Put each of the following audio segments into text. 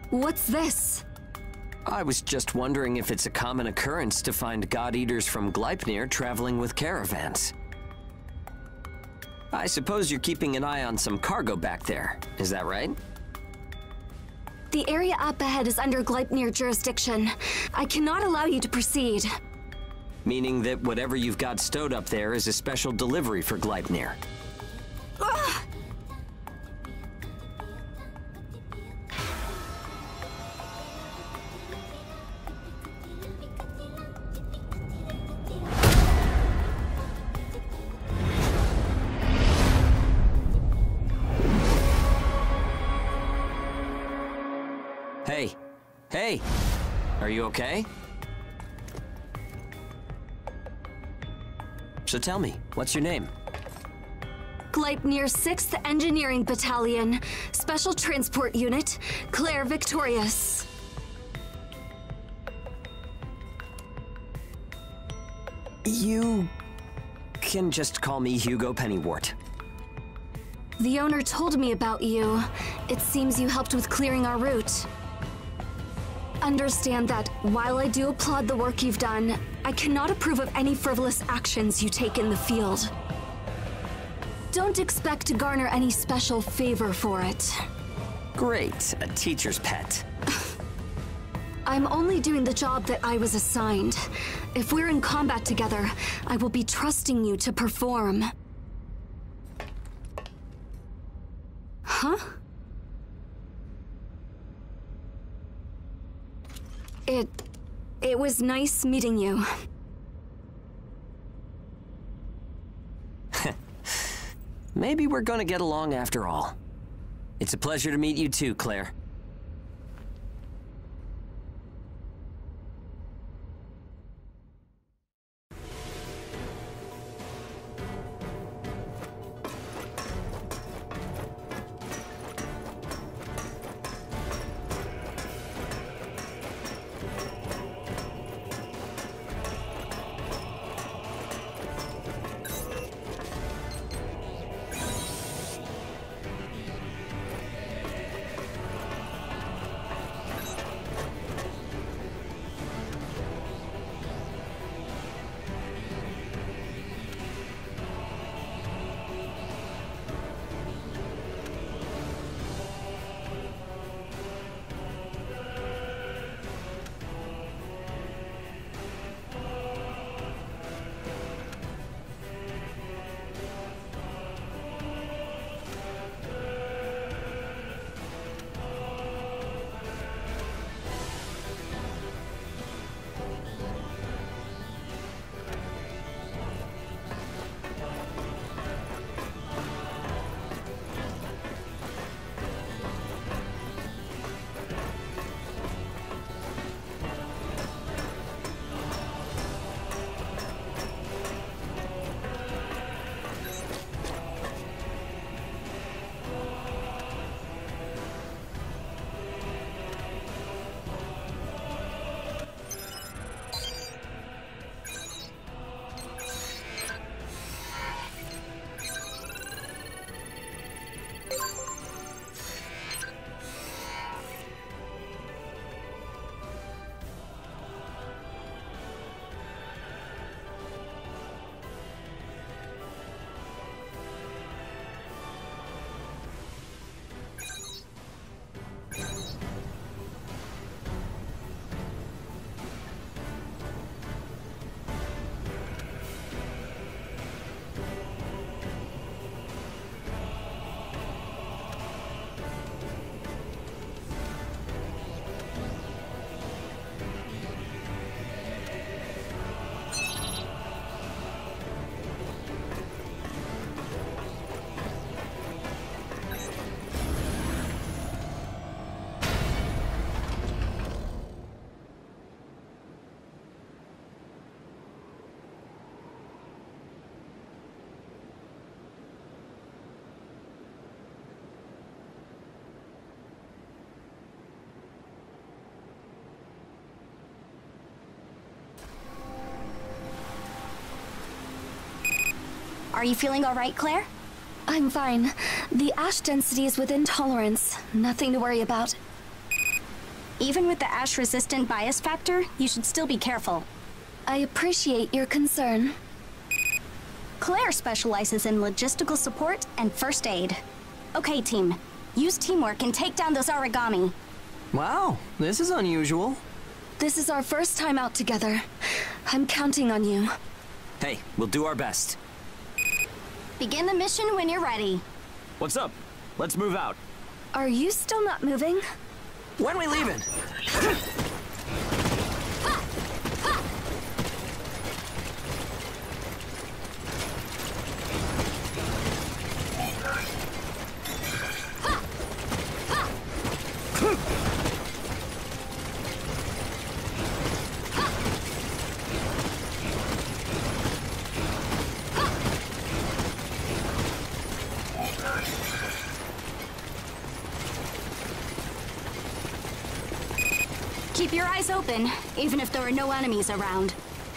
What's this? I was just wondering if it's a common occurrence to find God-Eaters from Gleipnir traveling with caravans. I suppose you're keeping an eye on some cargo back there, is that right? The area up ahead is under Gleipnir jurisdiction. I cannot allow you to proceed. Meaning that whatever you've got stowed up there is a special delivery for Gleipnir. Ugh! Hey. Hey! Are you okay? So tell me, what's your name? Gleipnir 6th Engineering Battalion, Special Transport Unit, Claire Victorious. You can just call me Hugo Pennywort. The owner told me about you. It seems you helped with clearing our route. Understand that while I do applaud the work you've done, I cannot approve of any frivolous actions you take in the field. Don't expect to garner any special favor for it. Great, a teacher's pet. I'm only doing the job that I was assigned. If we're in combat together, I will be trusting you to perform. Huh? It was nice meeting you. Maybe we're gonna get along after all. It's a pleasure to meet you too, Claire. Are you feeling all right, Claire? I'm fine. The ash density is within tolerance. Nothing to worry about. Even with the ash-resistant bias factor, you should still be careful. I appreciate your concern. Claire specializes in logistical support and first aid. Okay, team. Use teamwork and take down those origami. Wow, this is unusual. This is our first time out together. I'm counting on you. Hey, we'll do our best. Begin the mission when you're ready. What's up? Let's move out. Are you still not moving? When we leaving? Keep your eyes open, even if there are no enemies around.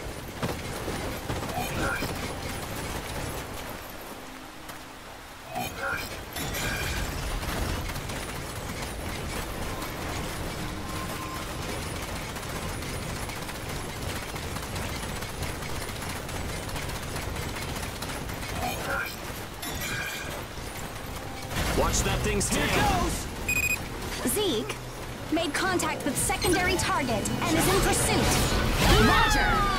Watch that thing's tail. Here goes! Zeke made contact with secondary target and is in pursuit. Roger!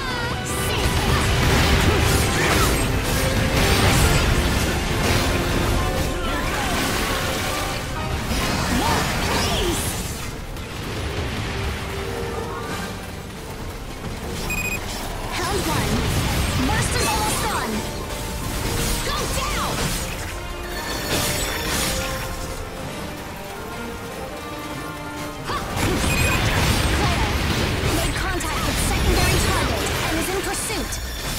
Round one. Burst is almost done. Go down! Pursuit!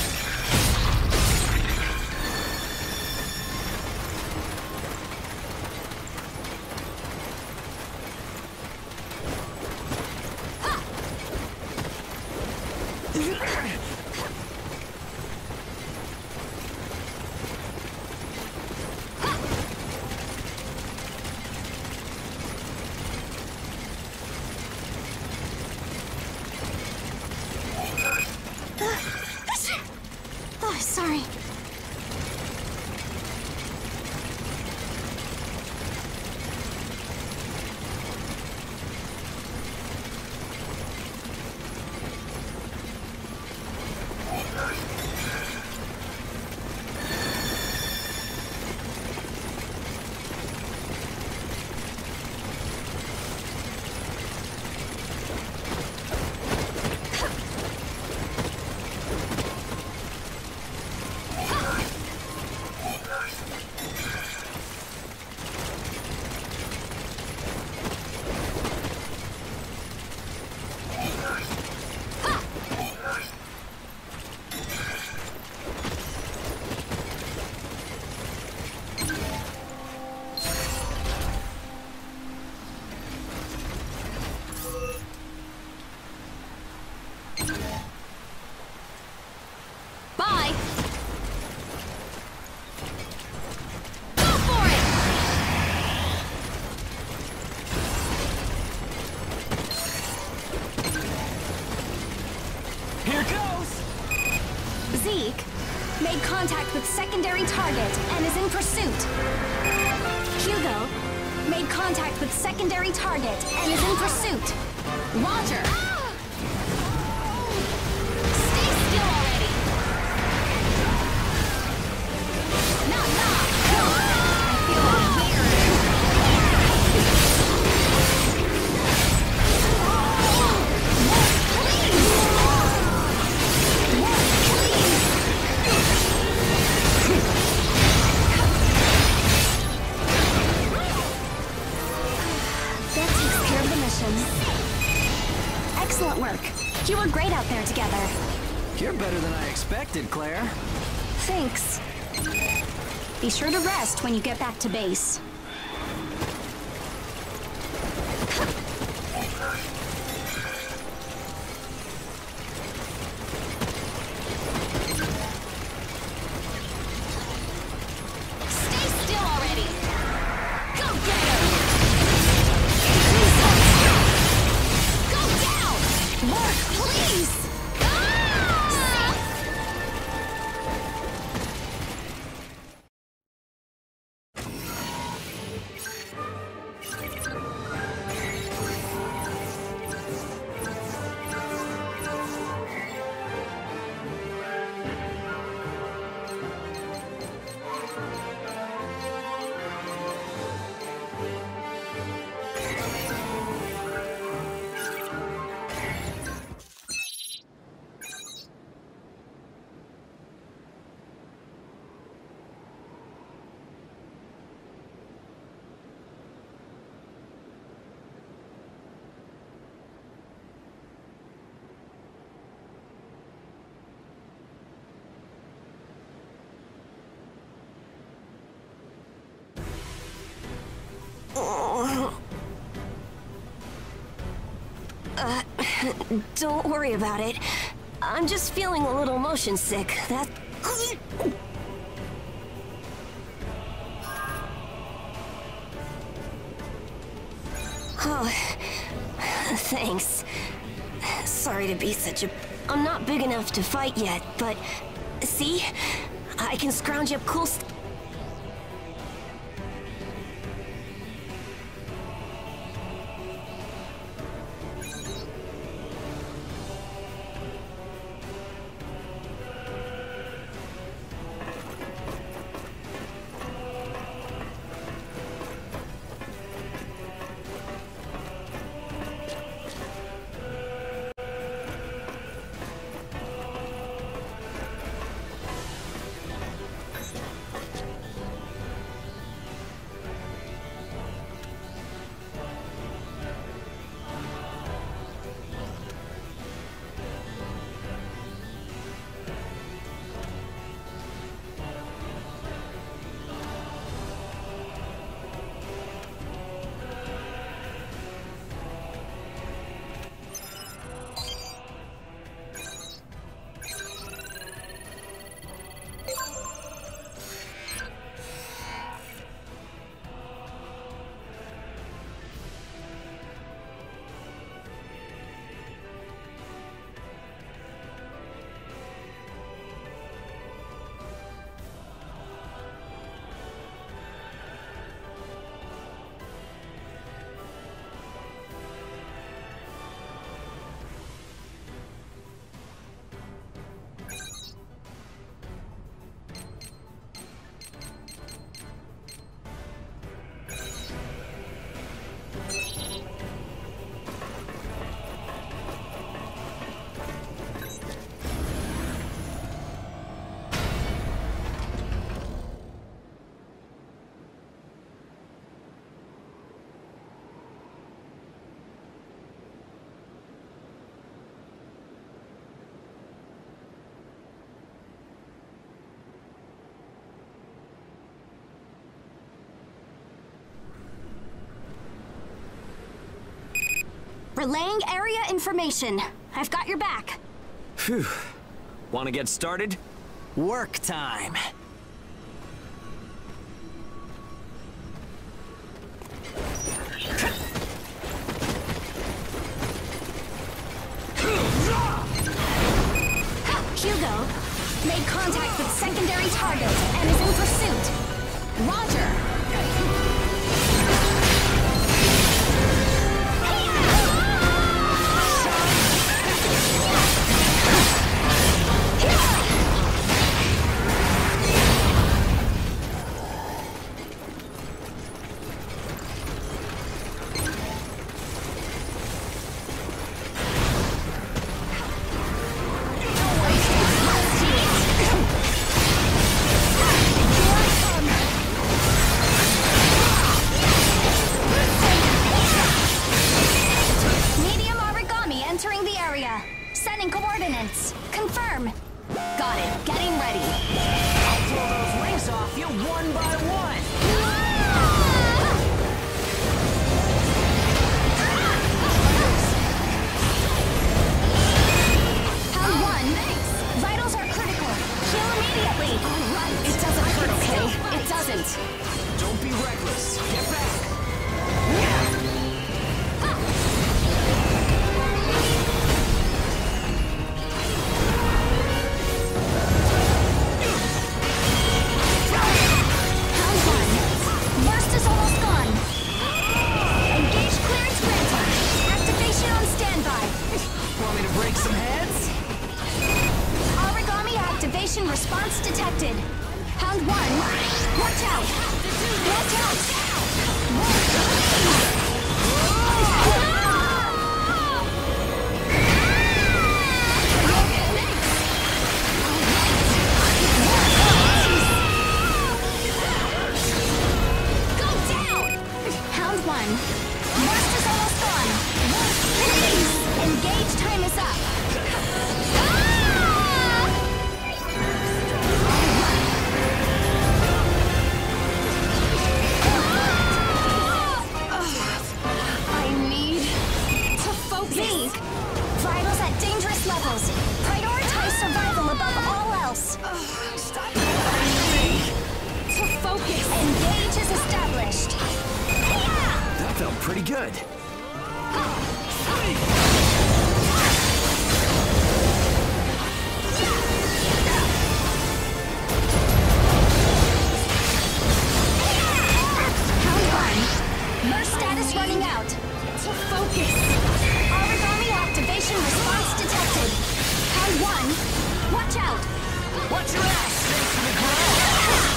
Oh, sorry. Bye! Go for it! Here goes! Zeke made contact with secondary target and is in pursuit. Hugo made contact with secondary target and is in pursuit. Roger! Stay still already! Knock, knock! I feel That takes care of the mission. excellent work. You were great out there together. You're better than I expected, Claire. Thanks. Be sure to rest when you get back to base. Stay still already! Go get him! Don't worry about it. I'm just feeling a little motion sick. That... Oh, thanks. Sorry to be such a... I'm not big enough to fight yet, but... See? I can scrounge up cool stuff. Relaying area information. I've got your back. Phew. Want to get started? Work time. Hugo made contact with secondary target and is in pursuit. Roger. Sending coordinates. Confirm. Got it. Getting ready. I'll throw those rings off you one by one. Round one. Vitals are critical. Heal immediately. All right. It doesn't hurt, okay? It doesn't. Don't be reckless. Get back. Response detected. Hound 1. Watch out! Watch out! Go down! Hound 1. Burst is almost gone. Please! Engage time is up. Engage is established. That felt pretty good. Burst status running out. So focus. Origami activation response detected. Round 1. Watch out. Watch your ass! Thanks for the ground!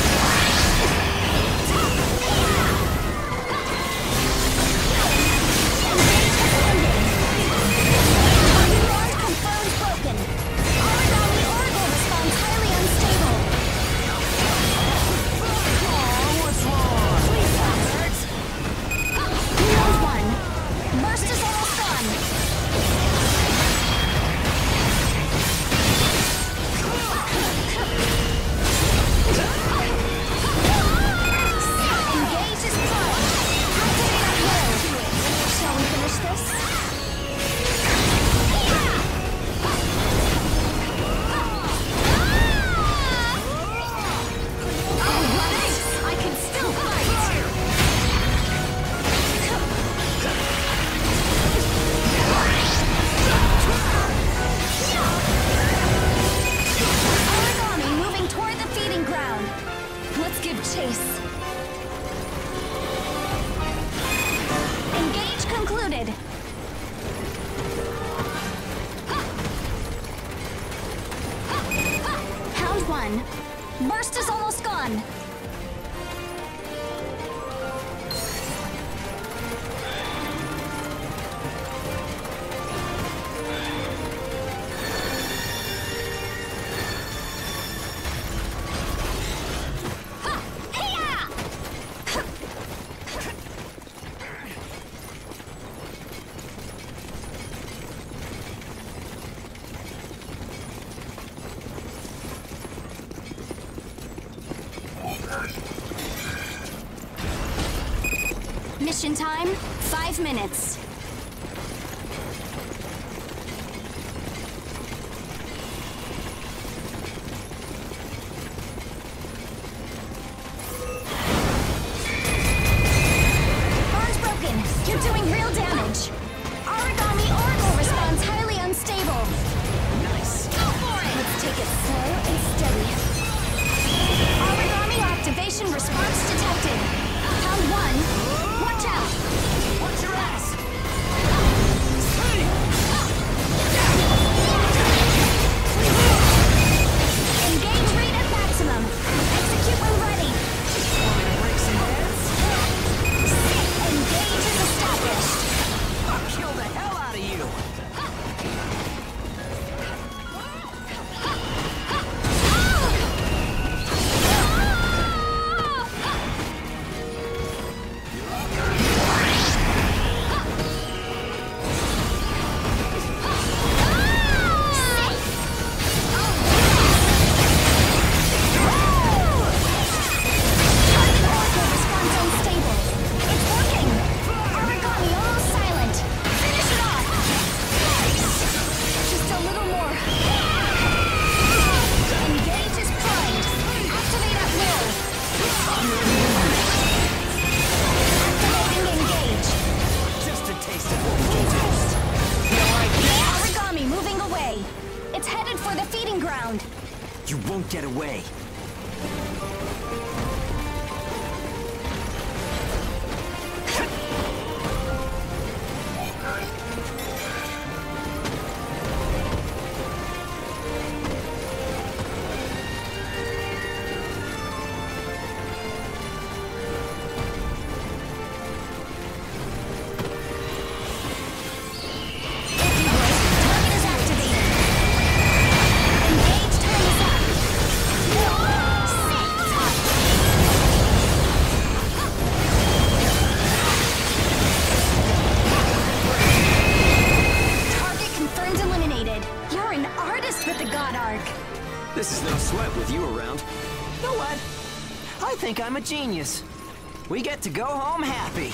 Bond confirmed broken. Origami orbital response highly unstable. What's wrong? Please, Robert. Round 1. Burst is almost gone. Engage is prime. Activate at will. Shall we finish this? Alright! I can still fight! Origami moving toward the feeding ground. Let's give chase. Engage concluded. Round 1. Burst is almost gone. Mission time, 5 minutes. Bond's broken. You're doing real damage. Origami orbital response highly unstable. Nice. Go for it! Let's take it slow and steady. Origami activation response detected. Round 1. Watch out! Watch your ass! Engage rate at maximum. Execute when ready. Break some heads? Engage is established. I'll kill the hell out of you! Orbital response unstable. It's working. Origami almost silent. Finish it off. Just a little more. Engage is primed. Activate at will. Activating engage. Just a taste of what we can do. You like that? Origami moving away. It's headed for the feeding ground. You won't get away. Target is activated. Engage time is up. Target confirmed eliminated. You're an artist with the God Arc. This is no sweat with you around. You know what? I think I'm a genius. We get to go home happy.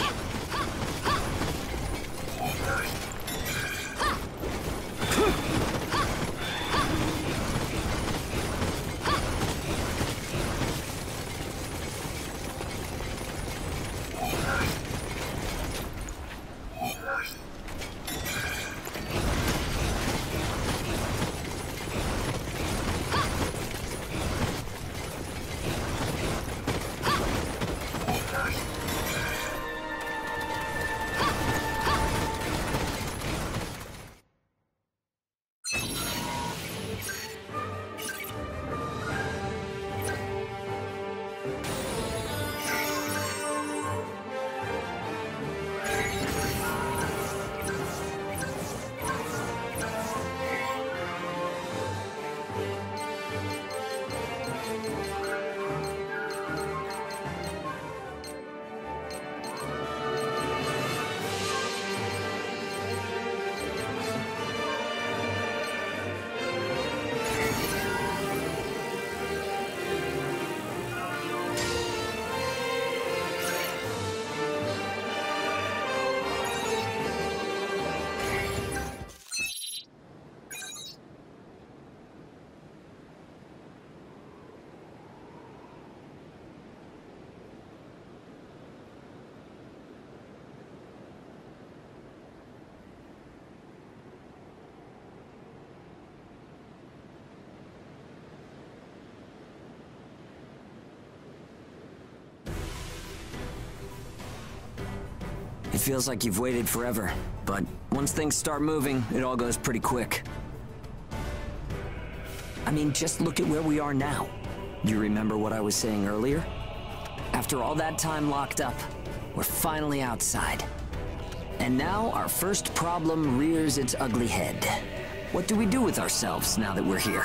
It feels like you've waited forever, but once things start moving, it all goes pretty quick. I mean, just look at where we are now. Do you remember what I was saying earlier? After all that time locked up, we're finally outside. And now our first problem rears its ugly head. What do we do with ourselves now that we're here?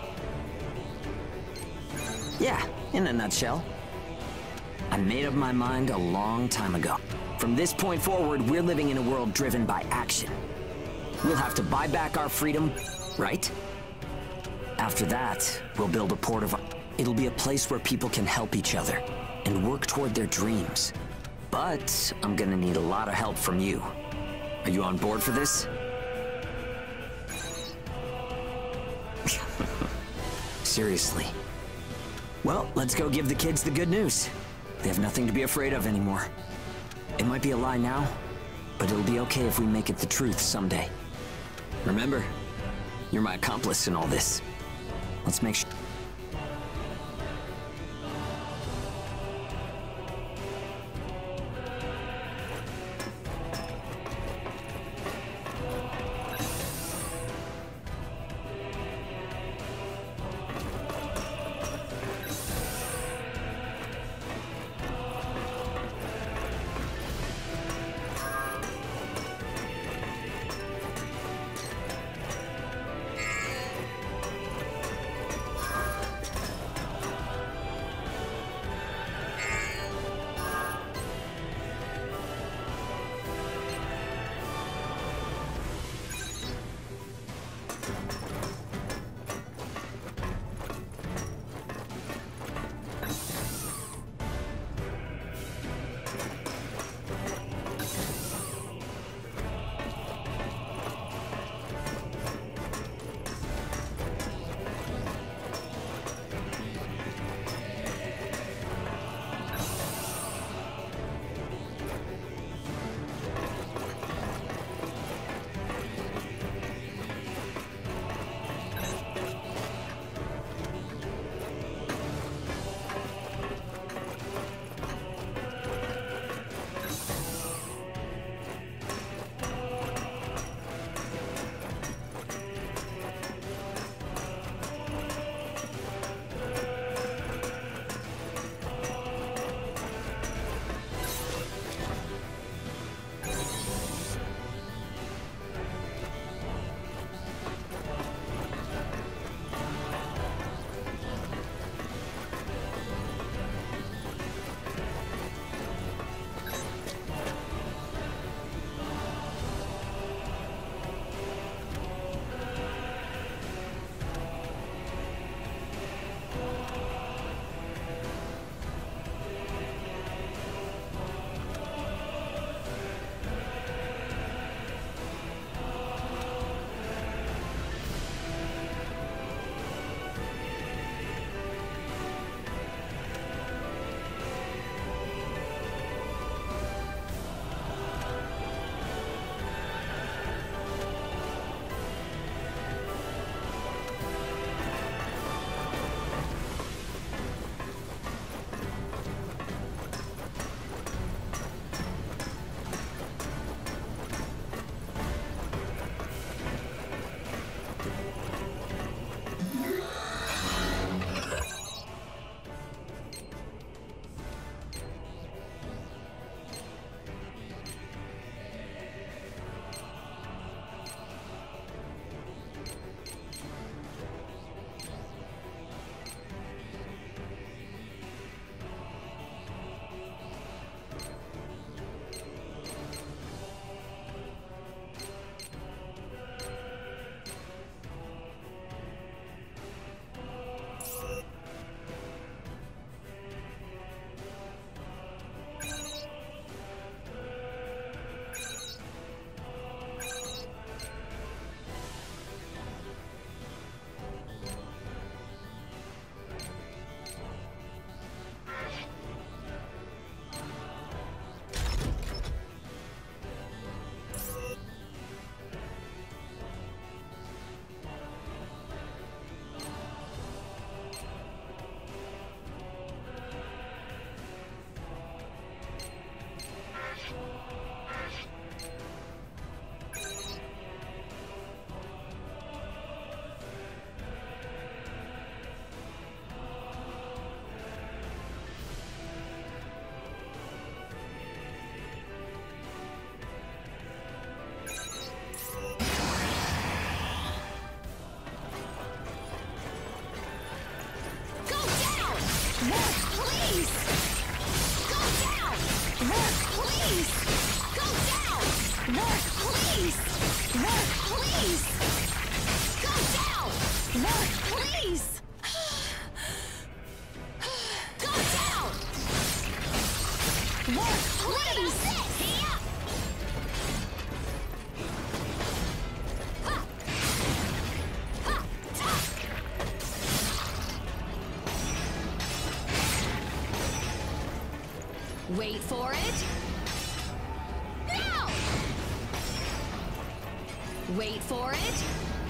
Yeah, in a nutshell. I made up my mind a long time ago. From this point forward, we're living in a world driven by action. We'll have to buy back our freedom, right? After that, we'll build a port of... It'll be a place where people can help each other and work toward their dreams. But I'm gonna need a lot of help from you. Are you on board for this? Seriously. Well, let's go give the kids the good news. They have nothing to be afraid of anymore. It might be a lie now, but it'll be okay if we make it the truth someday. Remember, you're my accomplice in all this. Let's make sure... Please! Wait for it. Now! Wait for it.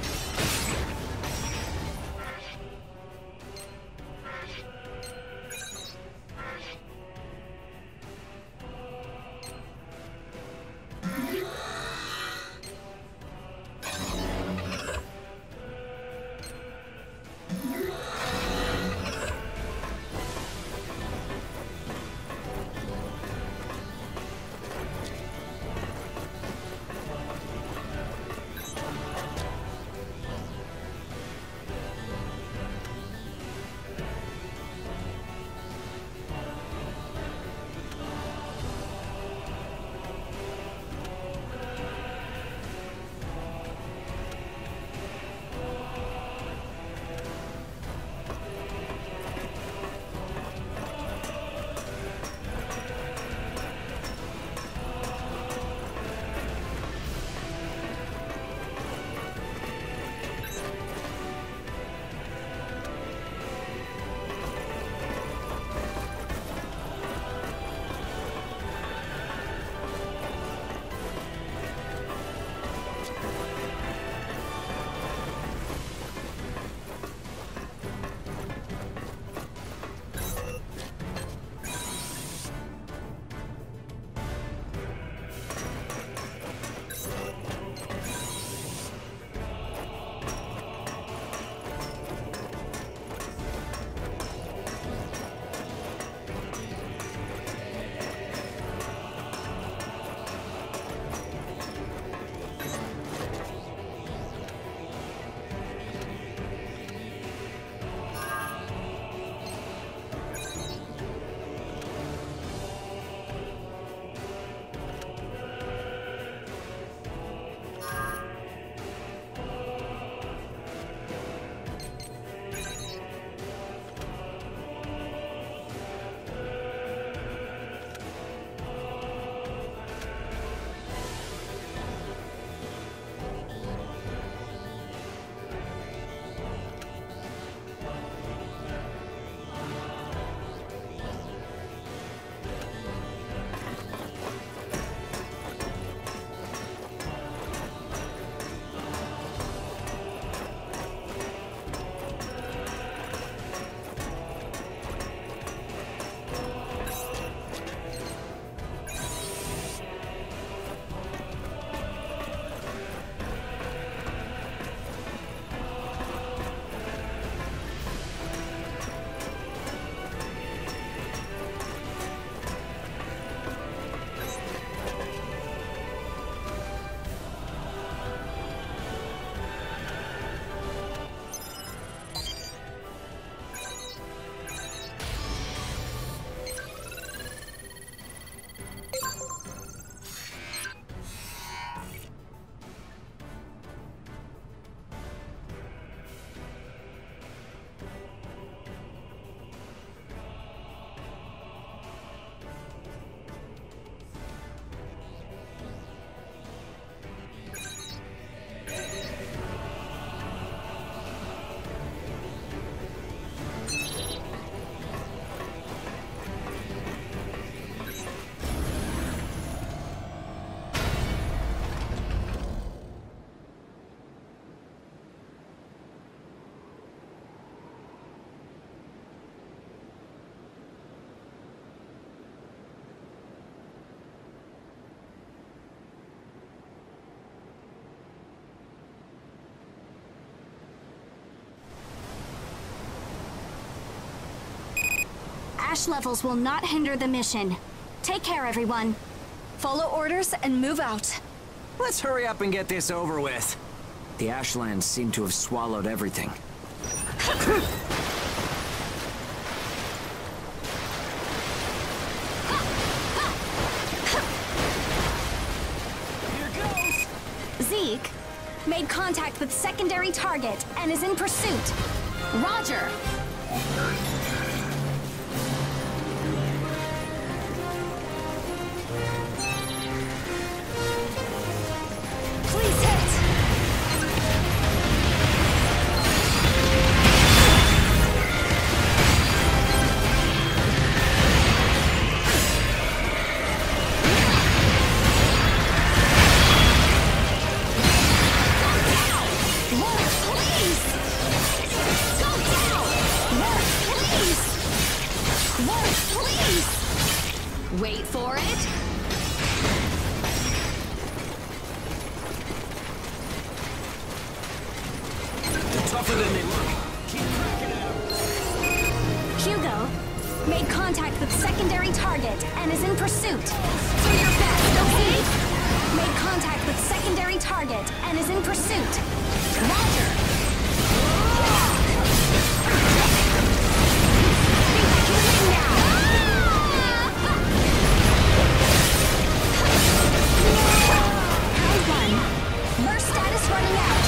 Ash levels will not hinder the mission. Take care, everyone. Follow orders and move out. Let's hurry up and get this over with. The Ashlands seem to have swallowed everything. Zeke made contact with secondary target and is in pursuit. Roger. Wait for it. They're tougher than they look. Keep cracking out. Hugo made contact with secondary target and is in pursuit. Do your best, okay? Made contact with secondary target and is in pursuit. Roger. Round one. Burst status running out.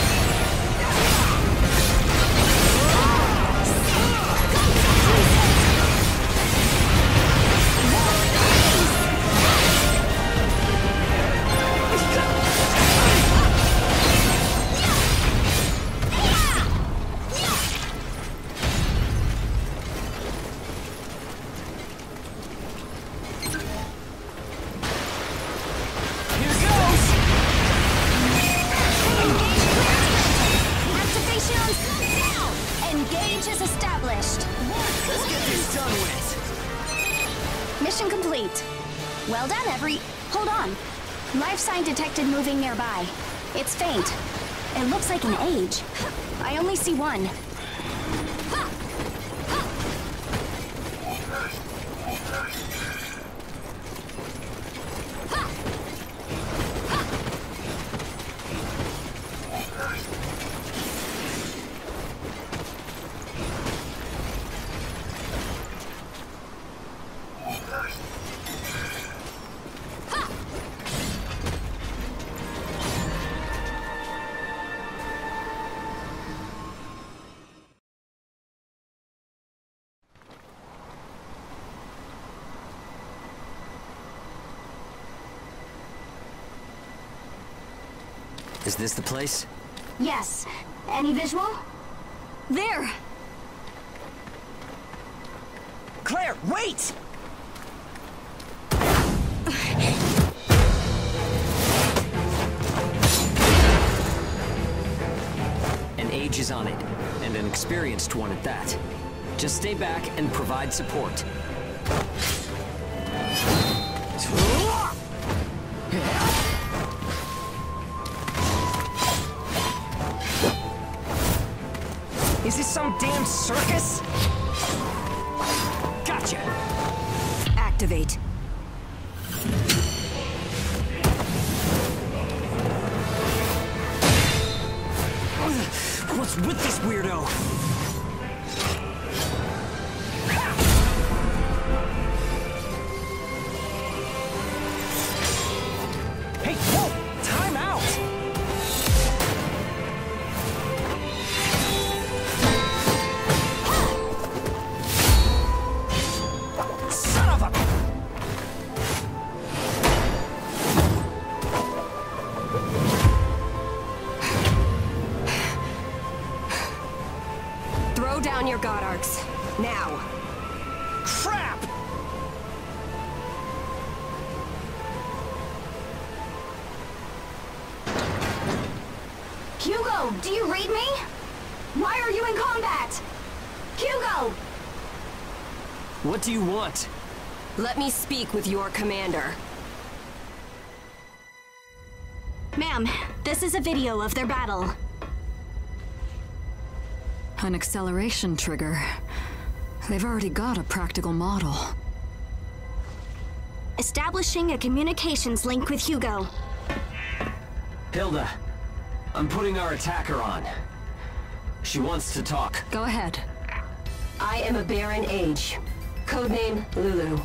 Mission complete. Well done, Hold on. Life sign detected moving nearby. It's faint. It looks like an age. I only see one. Is this the place? Yes. Any visual? There! Claire, wait! An age is on it, and an experienced one at that. Just stay back and provide support. Is this some damn circus? Gotcha! Activate. What's with this weirdo? Hey, whoa! Time out! Son of a... Throw down your God Arcs. Now. Crap! Hugo, do you read me? Why are you in combat? Hugo! What do you want? Let me speak with your commander. Ma'am, this is a video of their battle. An acceleration trigger. They've already got a practical model. Establishing a communications link with Hugo. Hilda, I'm putting our attacker on. She wants to talk. Go ahead. I am a Baron Age. Codename Lulu.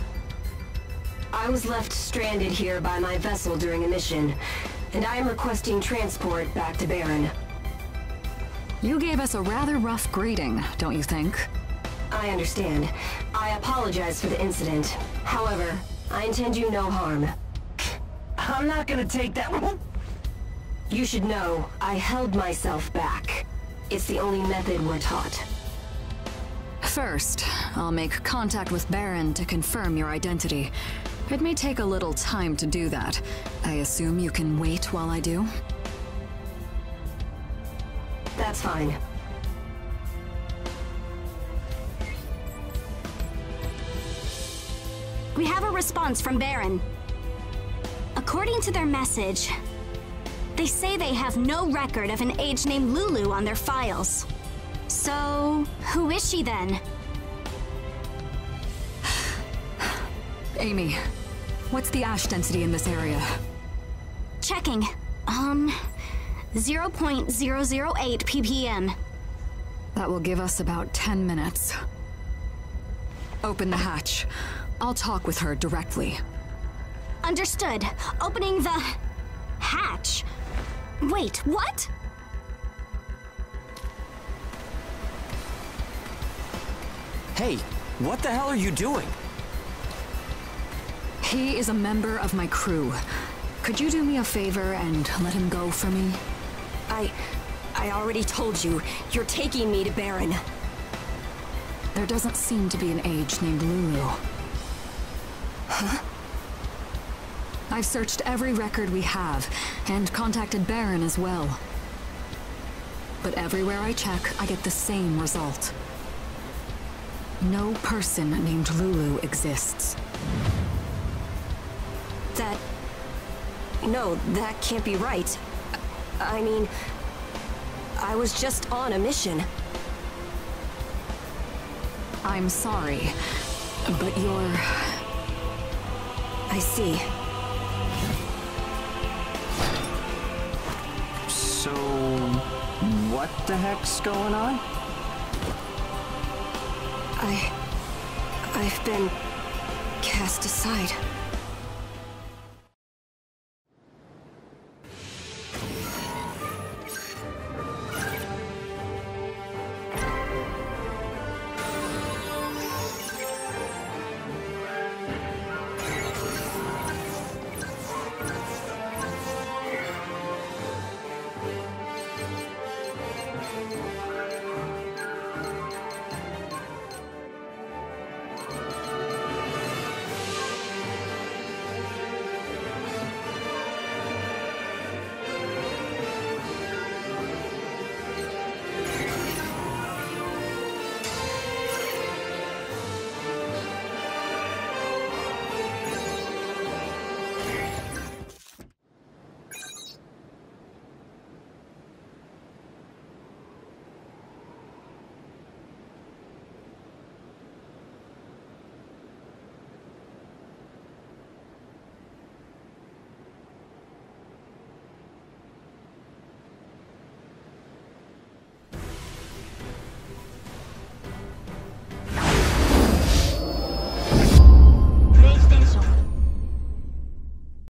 I was left stranded here by my vessel during a mission, and I am requesting transport back to Baron. You gave us a rather rough greeting, don't you think? I understand. I apologize for the incident. However, I intend you no harm. I'm not gonna take that... You should know, I held myself back. It's the only method we're taught. First, I'll make contact with Baron to confirm your identity. It may take a little time to do that. I assume you can wait while I do? That's fine. we have a response from Baron. According to their message, they say they have no record of an age named Lulu on their files. So, who is she then? Amy, what's the ash density in this area? Checking. 0.008 ppm. That will give us about 10 minutes. Open the hatch. I'll talk with her directly. Understood. Opening the... hatch. Wait, what? Hey, what the hell are you doing? He is a member of my crew. Could you do me a favor and let him go for me? I already told you, you're taking me to Baron. There doesn't seem to be an age named Lulu. Huh? I've searched every record we have, and contacted Baron as well. But everywhere I check, I get the same result. No person named Lulu exists. No, that can't be right. I mean, I was just on a mission. I'm sorry, but you're... I see. So, what the heck's going on? I've been cast aside.